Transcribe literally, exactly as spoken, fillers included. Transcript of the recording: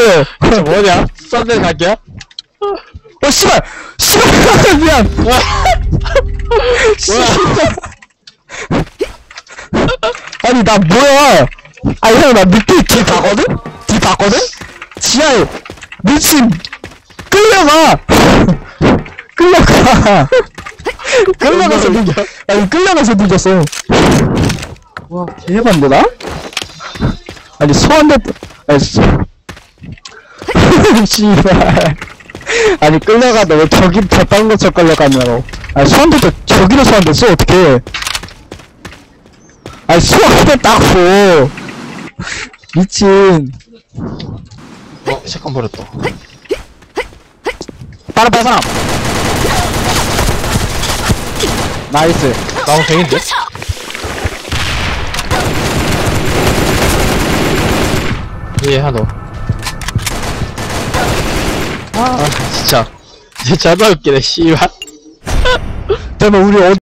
뭐예요? 저 뭐냐? 썬데 갈게요? 어, 씨발! 씨발! 미안! 뭐야? 아니, 나 뭐야! 아니, 형, 나 밑에 뒤 봤거든? 뒤 봤거든? 지하에, 미친! 끌려가! 끌려가! 끌려가서 늦, 아니, 끌려가서 늦었어. 와, 개해봤는데, 나? 아니, 소환됐, 아니, 소, 씨발. 아니, 끌려가다 왜 저기, 저딴 것처럼 끌려가냐고. 아니, 소환됐다, 저기로 소환됐어, 어떡해. 아니, 소환됐다고. 미친. 어, 샷건 버렸다. 다른 발 사람. 나이스. 나무 뱅인데? 예, 하나. 아, 진짜. 진짜 존나 웃기네, 씨발. 잠깐만, 우리 어,